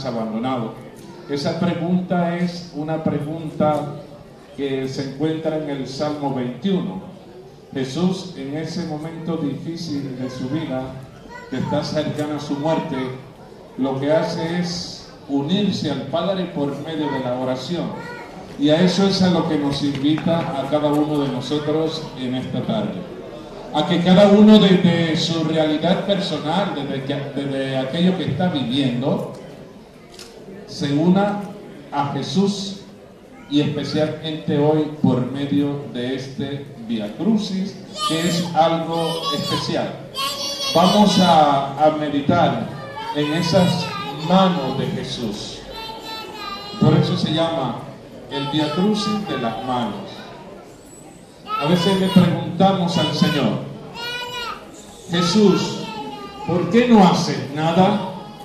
has abandonado? Esa pregunta es una pregunta que se encuentra en el Salmo 21. Jesús, en ese momento difícil de su vida, que está cercana a su muerte, lo que hace es unirse al Padre por medio de la oración. Y a eso es a lo que nos invita a cada uno de nosotros en esta tarde. A que cada uno desde su realidad personal, desde aquello que está viviendo, se una a Jesús, y especialmente hoy por medio de este Vía Crucis, que es algo especial. Vamos a meditar en esas manos de Jesús. Por eso se llama el Vía Crucis de las manos. A veces le preguntamos al Señor: Jesús, ¿por qué no haces nada?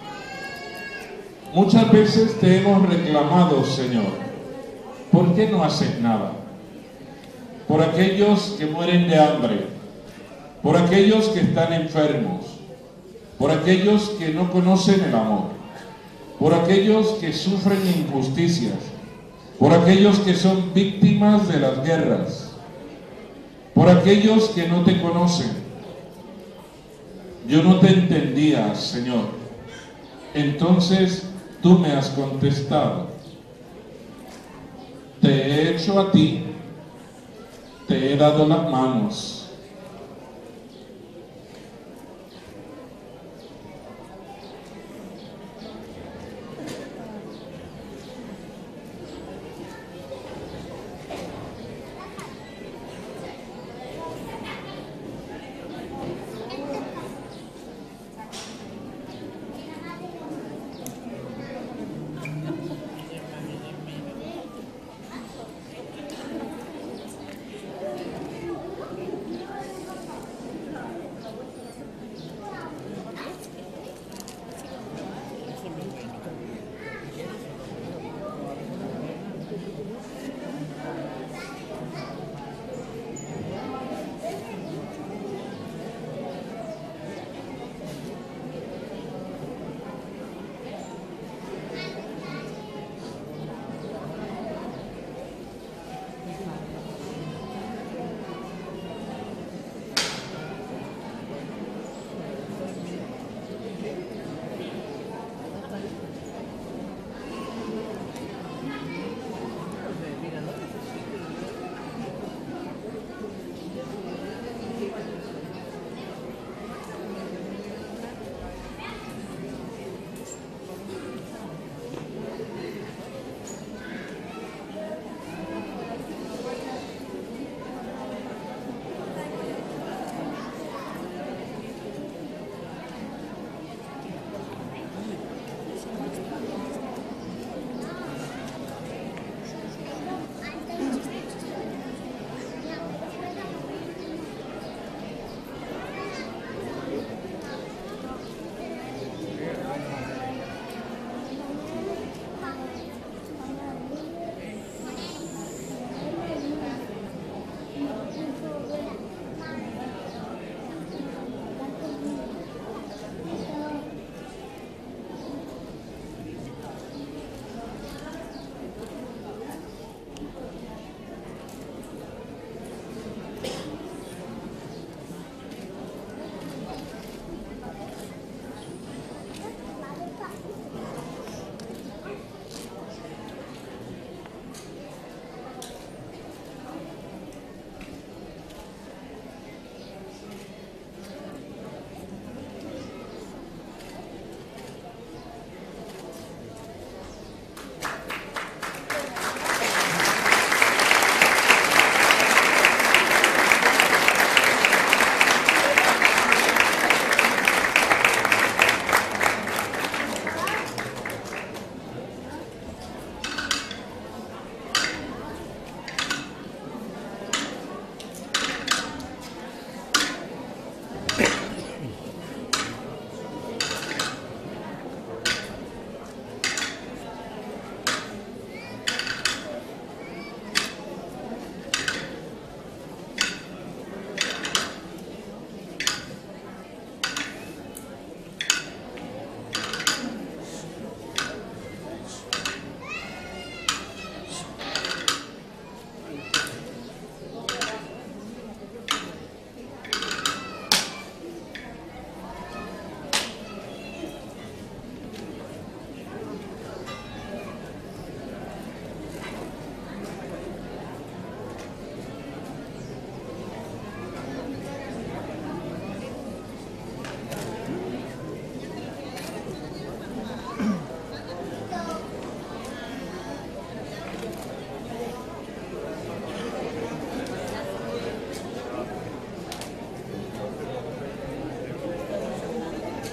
Muchas veces te hemos reclamado, Señor, ¿por qué no haces nada? Por aquellos que mueren de hambre, por aquellos que están enfermos, por aquellos que no conocen el amor, por aquellos que sufren injusticias, por aquellos que son víctimas de las guerras, por aquellos que no te conocen. Yo no te entendía, Señor. Entonces tú me has contestado. Te he hecho a ti, te he dado las manos.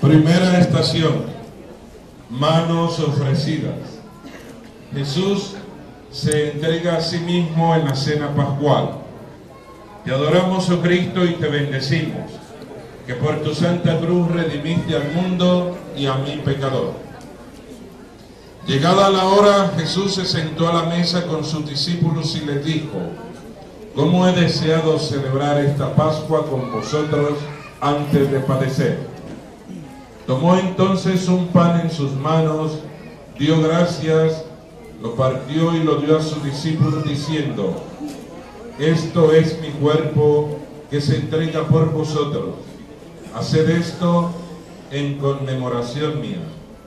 Primera estación, manos ofrecidas. Jesús se entrega a sí mismo en la cena pascual. Te adoramos, oh Cristo, y te bendecimos, que por tu santa cruz redimiste al mundo y a mi pecador. Llegada la hora, Jesús se sentó a la mesa con sus discípulos y les dijo: ¿Cómo he deseado celebrar esta Pascua con vosotros antes de padecer? Tomó entonces un pan en sus manos, dio gracias, lo partió y lo dio a sus discípulos diciendo: esto es mi cuerpo que se entrega por vosotros. Haced esto en conmemoración mía.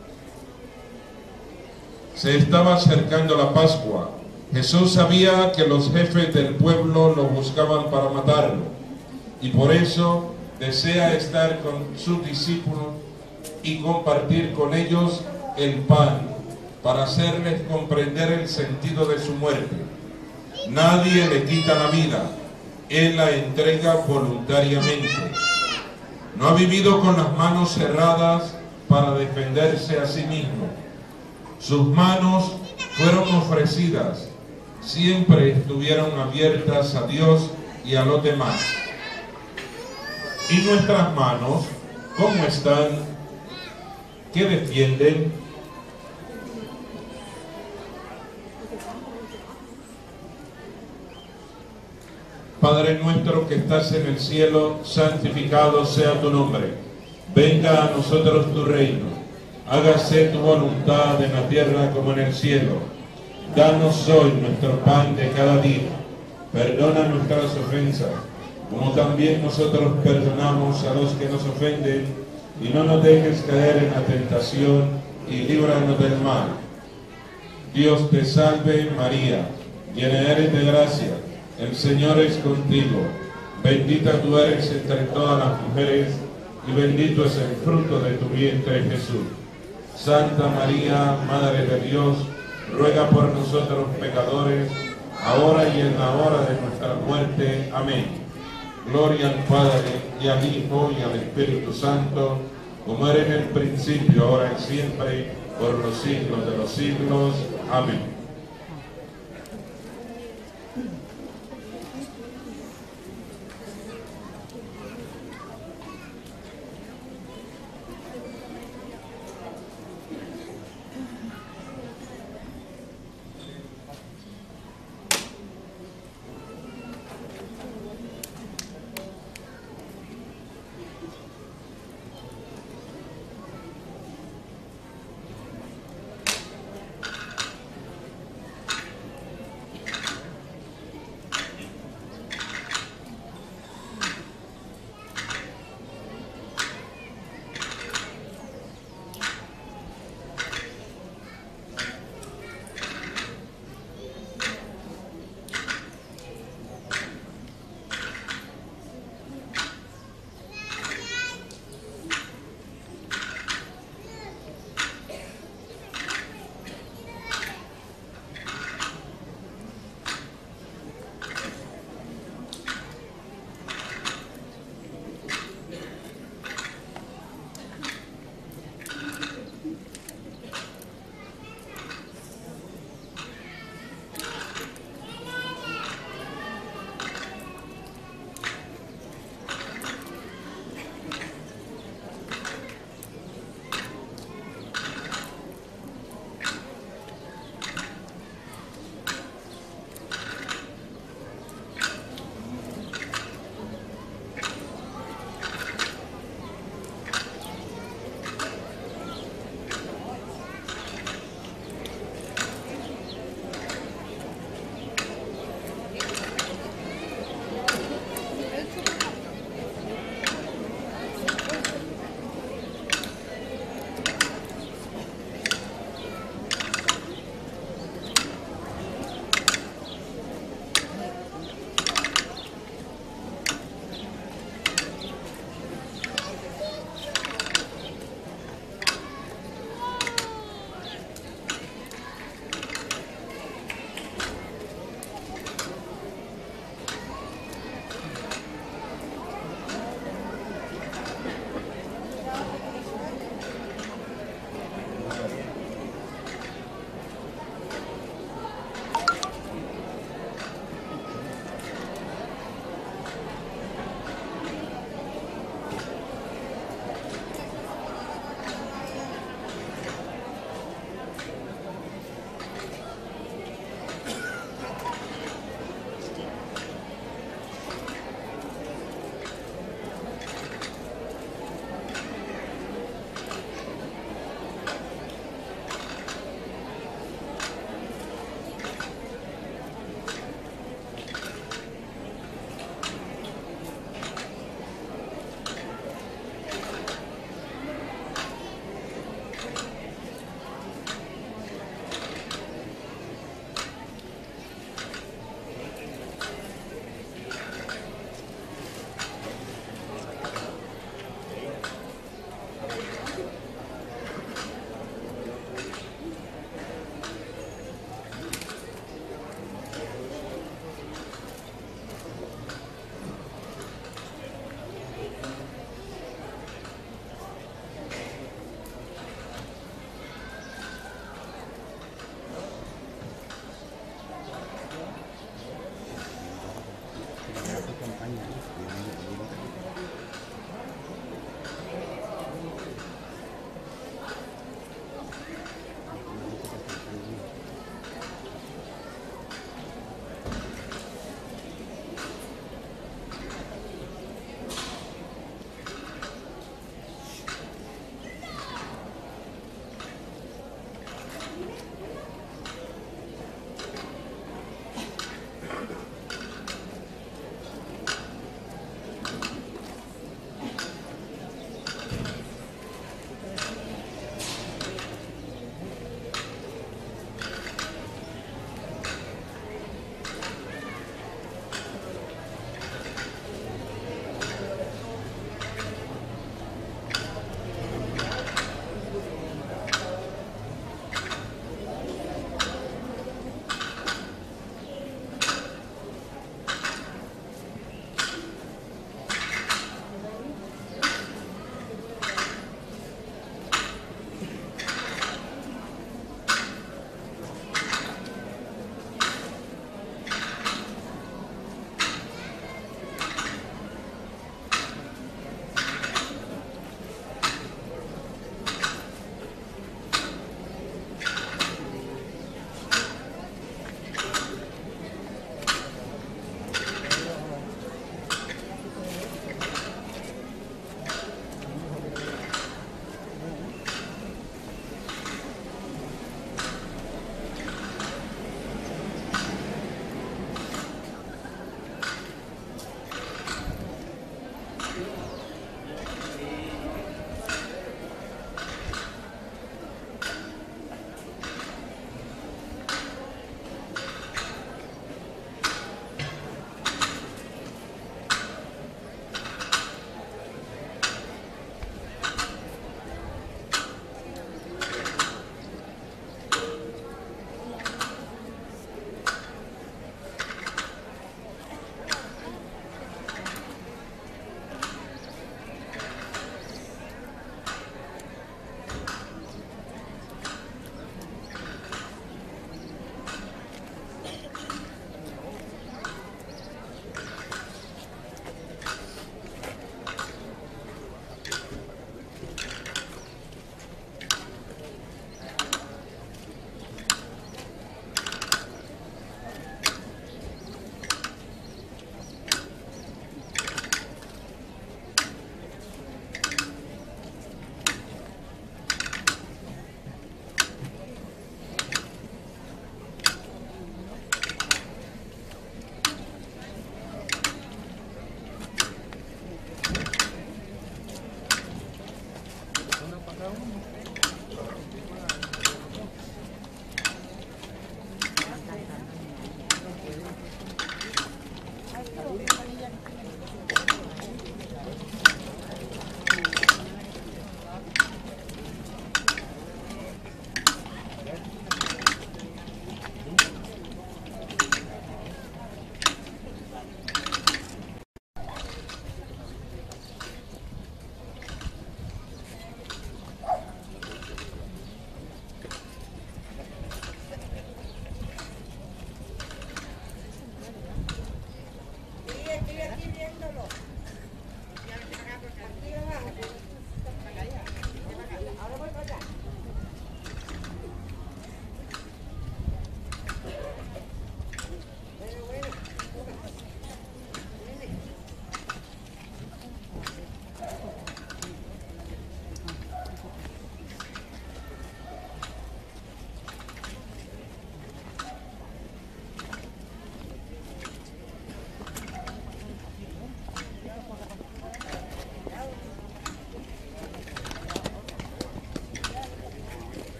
Se estaba acercando la Pascua. Jesús sabía que los jefes del pueblo lo buscaban para matarlo, y por eso desea estar con sus discípulos y compartir con ellos el pan, para hacerles comprender el sentido de su muerte. Nadie le quita la vida, Él la entrega voluntariamente. No ha vivido con las manos cerradas para defenderse a sí mismo. Sus manos fueron ofrecidas, siempre estuvieron abiertas a Dios y a los demás. ¿Y nuestras manos cómo están? ¿Qué defienden? Padre nuestro que estás en el cielo, santificado sea tu nombre. Venga a nosotros tu reino. Hágase tu voluntad en la tierra como en el cielo. Danos hoy nuestro pan de cada día. Perdona nuestras ofensas, como también nosotros perdonamos a los que nos ofenden. Y no nos dejes caer en la tentación, y líbranos del mal. Dios te salve María, llena eres de gracia, el Señor es contigo. Bendita tú eres entre todas las mujeres, y bendito es el fruto de tu vientre, Jesús. Santa María, Madre de Dios, ruega por nosotros pecadores, ahora y en la hora de nuestra muerte. Amén. Gloria al Padre, y al Hijo, y al Espíritu Santo, como era en el principio, ahora y siempre, por los siglos de los siglos. Amén.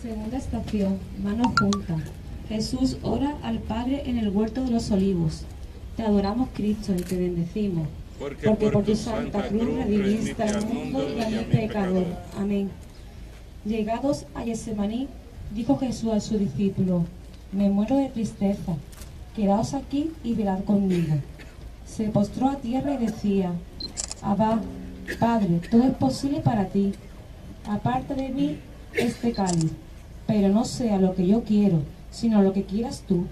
Segunda estación, mano junta. Jesús ora al Padre en el huerto de los olivos. Te adoramos, Cristo, y te bendecimos. Porque por tu santa cruz redimiste al mundo y a mi pecador. Amén. Llegados a Getsemaní, dijo Jesús a su discípulo: me muero de tristeza, quedaos aquí y velad conmigo. Se postró a tierra y decía: Abba, Padre, todo es posible para ti. Aparta de mí este cáliz, pero no sea lo que yo quiero, sino lo que quieras tú.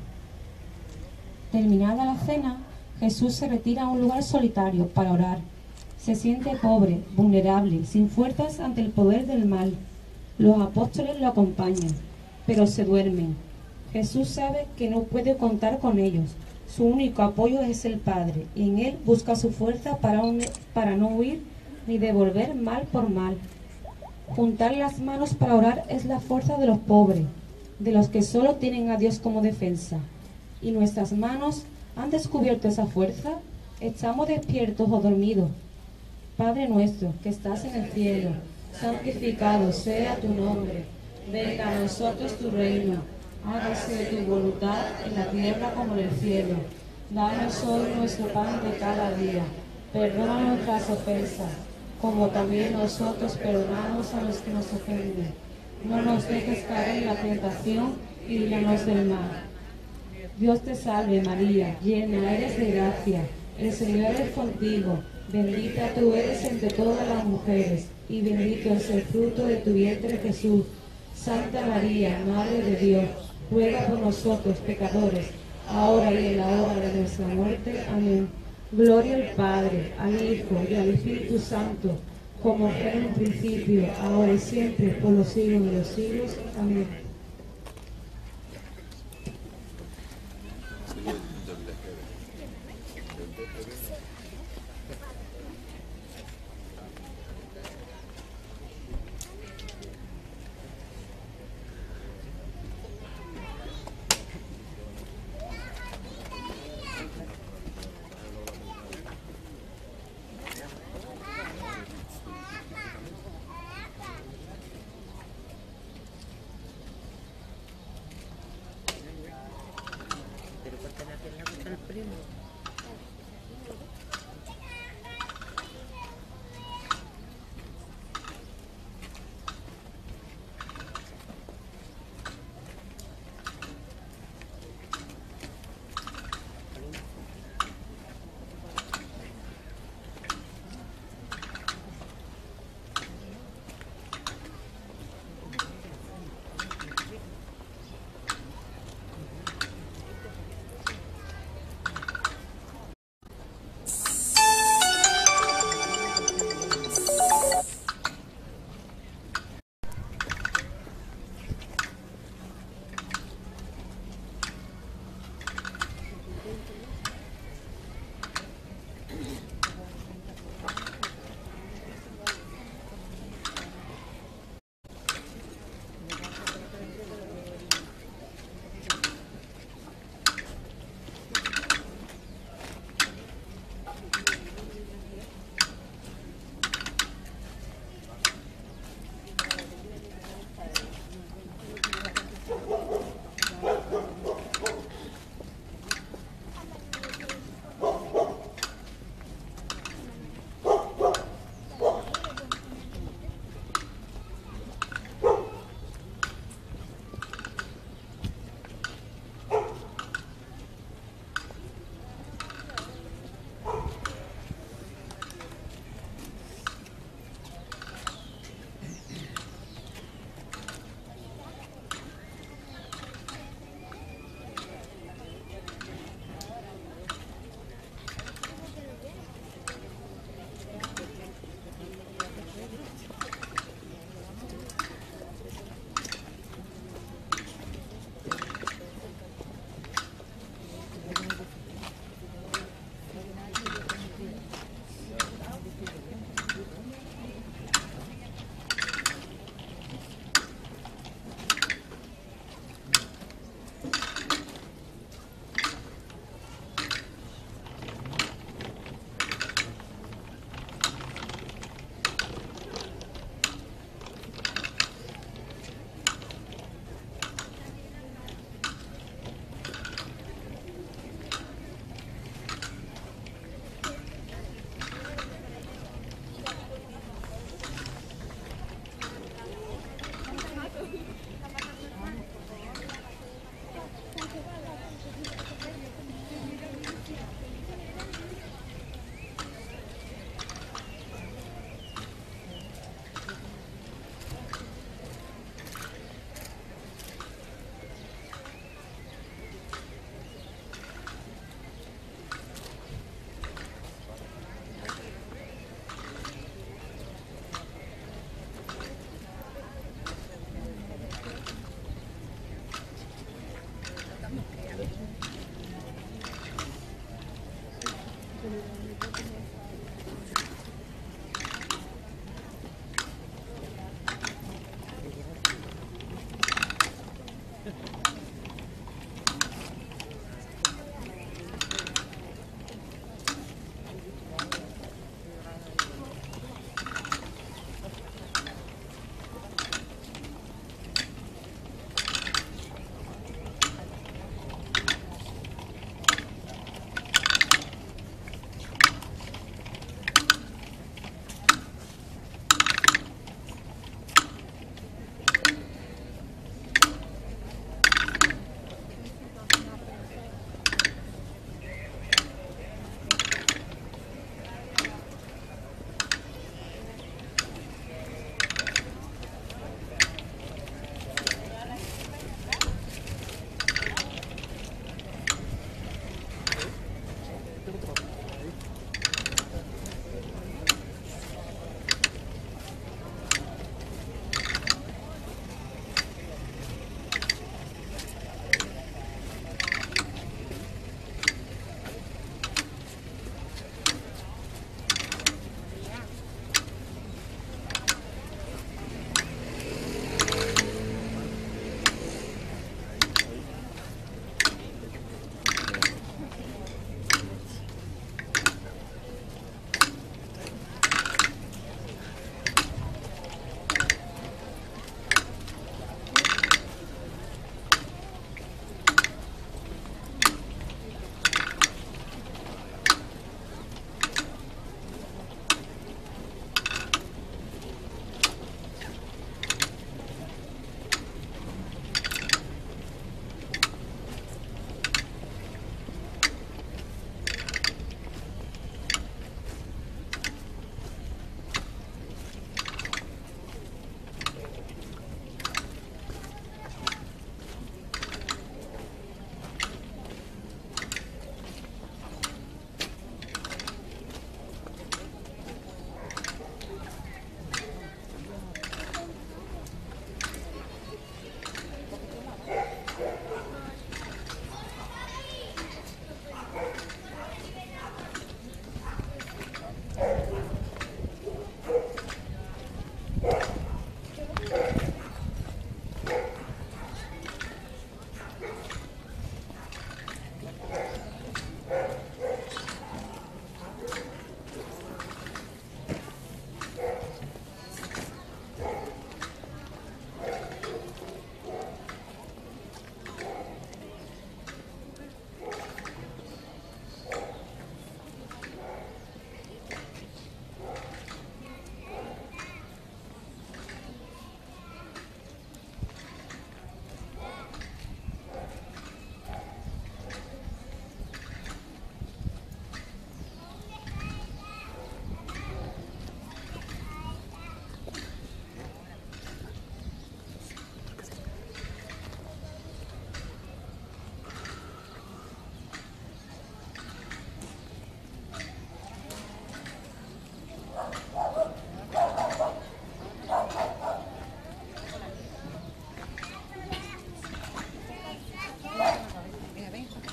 Terminada la cena, Jesús se retira a un lugar solitario para orar. Se siente pobre, vulnerable, sin fuerzas ante el poder del mal. Los apóstoles lo acompañan, pero se duermen. Jesús sabe que no puede contar con ellos. Su único apoyo es el Padre, y en Él busca su fuerza para no huir ni devolver mal por mal. Juntar las manos para orar es la fuerza de los pobres, de los que solo tienen a Dios como defensa. ¿Y nuestras manos han descubierto esa fuerza? ¿Estamos despiertos o dormidos? Padre nuestro, que estás en el cielo, santificado sea tu nombre. Venga a nosotros tu reino. Hágase tu voluntad en la tierra como en el cielo. Danos hoy nuestro pan de cada día. Perdona nuestras ofensas, como también nosotros perdonamos a los que nos ofenden. No nos dejes caer en la tentación y líbranos del mal. Dios te salve María, llena eres de gracia, el Señor es contigo, bendita tú eres entre todas las mujeres, y bendito es el fruto de tu vientre Jesús. Santa María, Madre de Dios, ruega por nosotros pecadores, ahora y en la hora de nuestra muerte. Amén. Gloria al Padre, al Hijo y al Espíritu Santo, como fue en un principio, ahora y siempre, por los siglos de los siglos. Amén.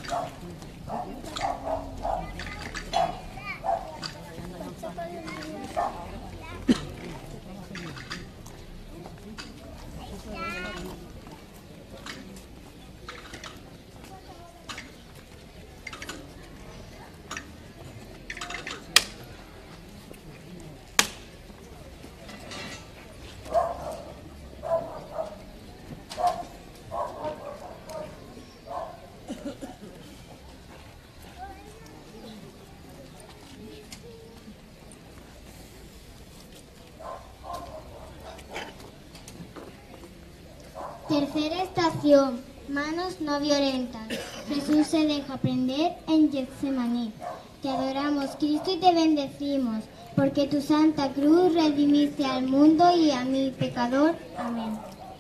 Tercera estación, manos no violentas. Jesús se deja prender en Getsemaní. Te adoramos, Cristo, y te bendecimos, porque tu santa cruz redimiste al mundo y a mi pecador. Amén.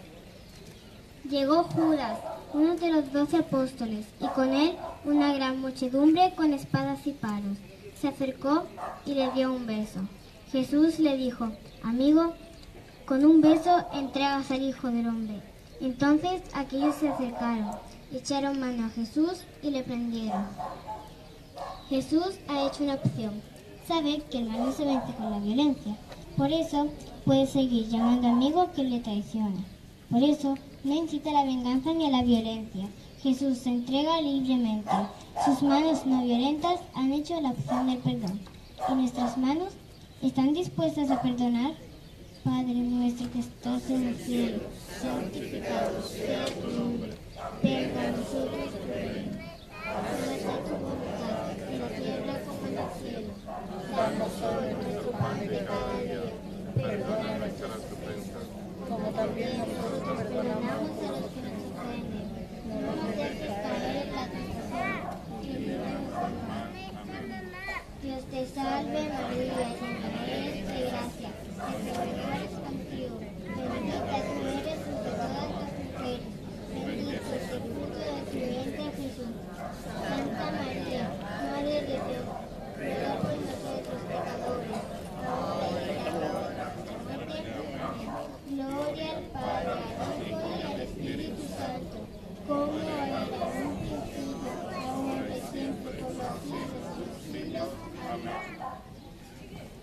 Llegó Judas, uno de los 12 apóstoles, y con él una gran muchedumbre con espadas y palos. Se acercó y le dio un beso. Jesús le dijo: amigo, con un beso entregas al Hijo del Hombre. Entonces aquellos se acercaron, echaron mano a Jesús y le prendieron. Jesús ha hecho una opción. Sabe que el mal no se vence con la violencia. Por eso puede seguir llamando amigo a quien le traiciona. Por eso no incita a la venganza ni a la violencia. Jesús se entrega libremente. Sus manos no violentas han hecho la opción del perdón. ¿Y nuestras manos están dispuestas a perdonar? Padre nuestro que estás en el cielo, santificado sea tu nombre. Venga a nosotros tu reino. Hágase tu voluntad, en la tierra como en el cielo. Danos hoy nuestro pan de cada día. Perdona nuestras ofensas, como también nosotros perdonamos a los que nos ofenden. No nos dejes caer en la tentación, y líbranos del mal. Dios te salve María, llena eres de gracia. El Señor es contigo, bendita tú eres entre todas las mujeres, bendito es el fruto de tu vientre Jesús. Santa María, Madre de Dios, ruega por nosotros pecadores, ahora y en la hora de nuestra muerte. Amén. Gloria al Padre, al Hijo y al Espíritu Santo, como era en un principio, ahora y siempre, por los siglos de los siglos. Amén.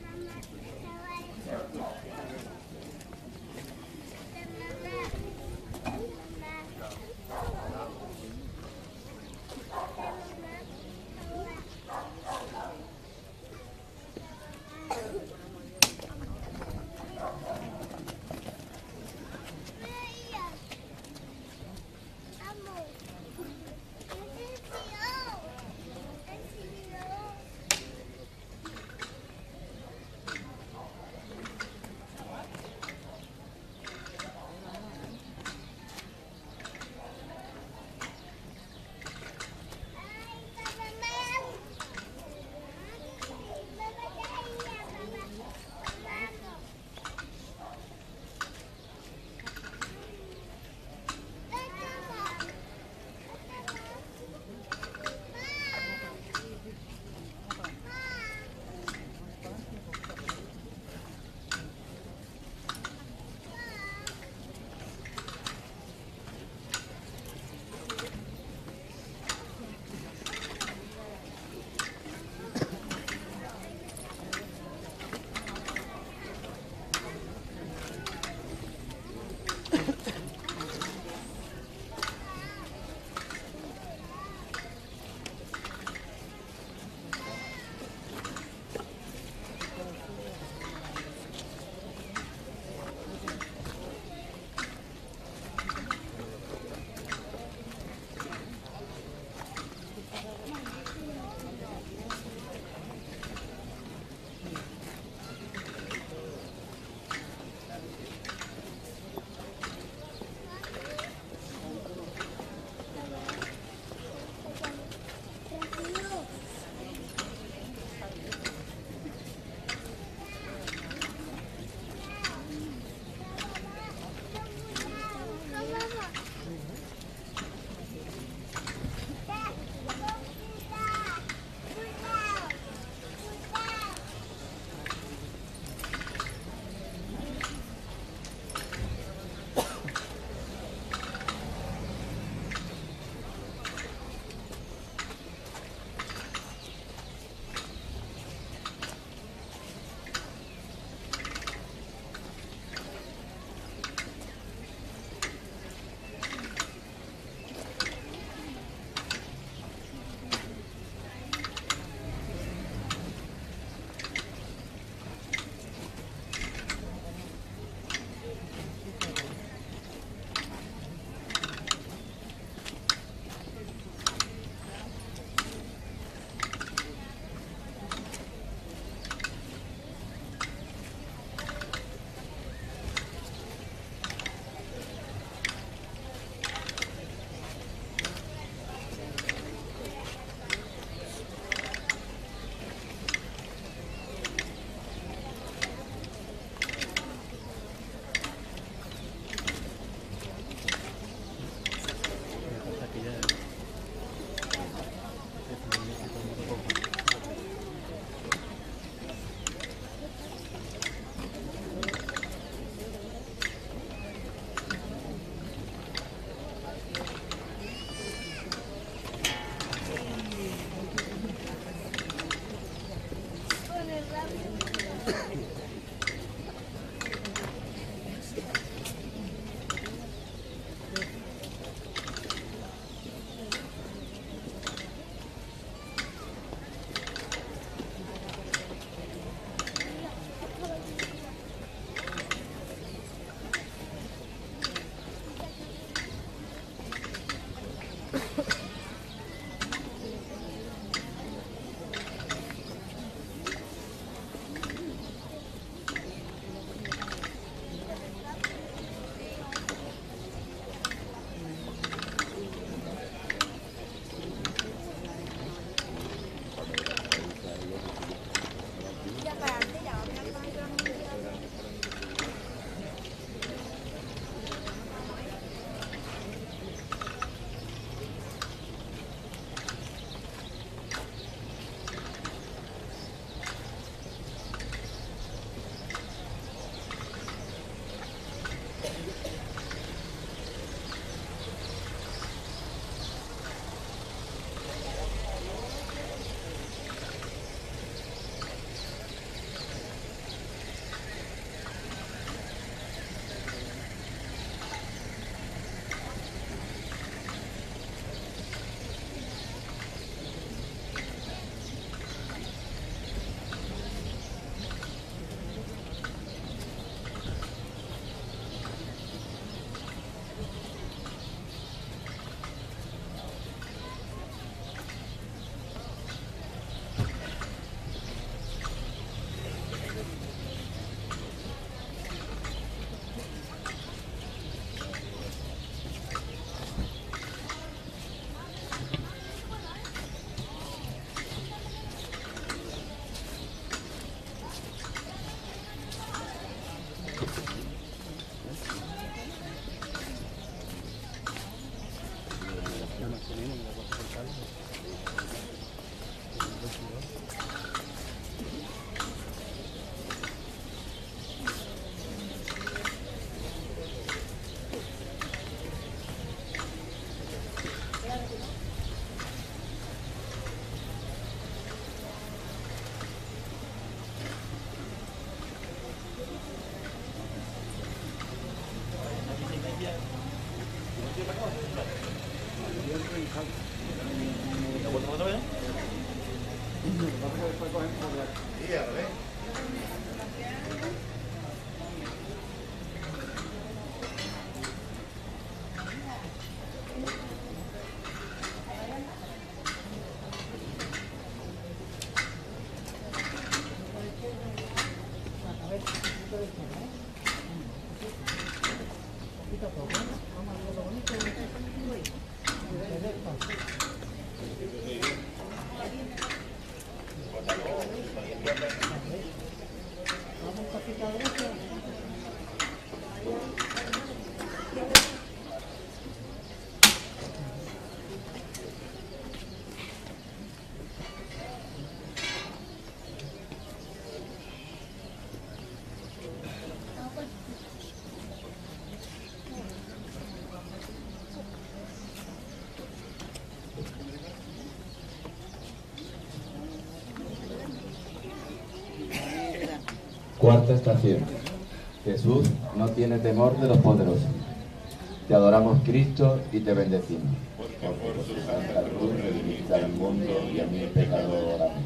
Cuarta estación. Jesús no tiene temor de los poderosos. Te adoramos, Cristo, y te bendecimos. Porque por su santa cruz redimiste al mundo y a mí pecador. Amén.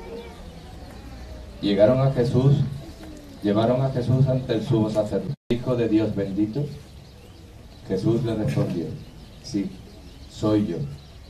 Llevaron a Jesús ante el sumo sacerdote. Hijo de Dios bendito. Jesús le respondió: sí, soy yo.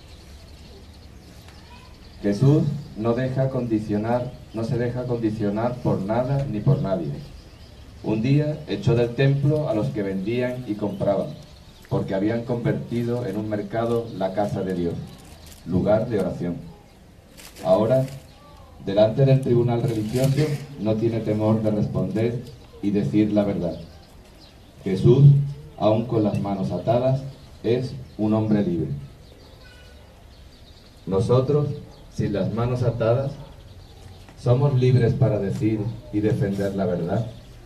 Jesús no se deja condicionar por nada ni por nadie. Un día echó del templo a los que vendían y compraban, porque habían convertido en un mercado la casa de Dios, lugar de oración. Ahora, delante del tribunal religioso, no tiene temor de responder y decir la verdad. Jesús, aun con las manos atadas, es un hombre libre. Nosotros, sin las manos atadas, ¿somos libres para decir y defender la verdad?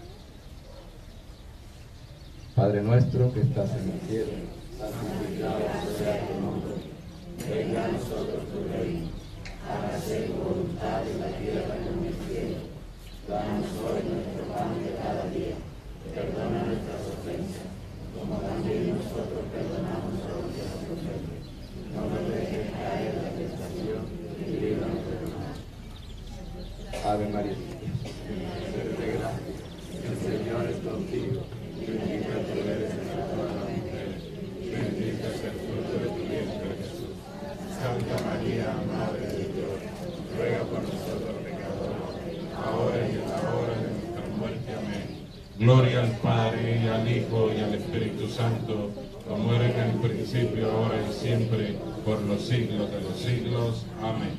Padre nuestro que estás en el cielo, santificado sea tu nombre. Venga a nosotros tu reino. Hágase tu voluntad en la tierra como en el cielo. Danos hoy nuestro pan de cada día. Perdona nuestras ofensas, como también nosotros perdonamos a los que nos ofenden. No nos dejes caer en la tentación y líbranos del mal. Ave María, llena de gracia, el Señor es contigo. Bendita tú eres entre todas las mujeres, bendito es el fruto de tu vientre, Jesús. Santa María, Madre de Dios, ruega por nosotros pecadores, ahora y en la hora de nuestra muerte. Amén. Gloria al Padre, y al Hijo, y al Espíritu Santo, como era en el principio, ahora y siempre, por los siglos de los siglos. Amén.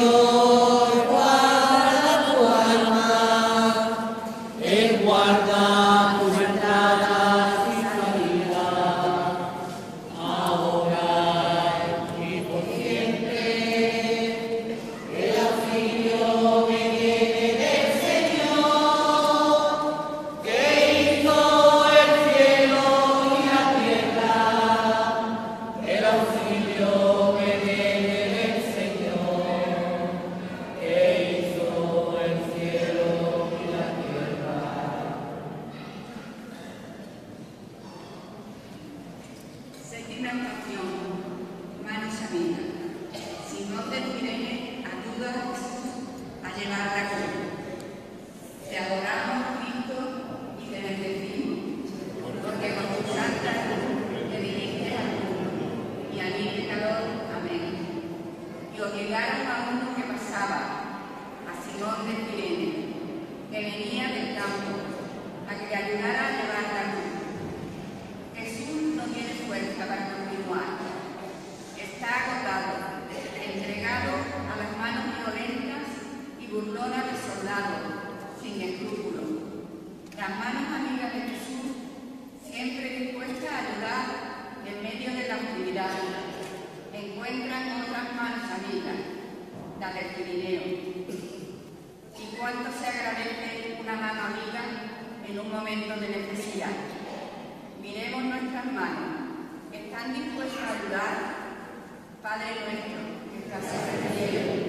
en un momento de necesidad. Miremos nuestras manos. ¿Están dispuestos a ayudar? Padre nuestro, que estás en el cielo,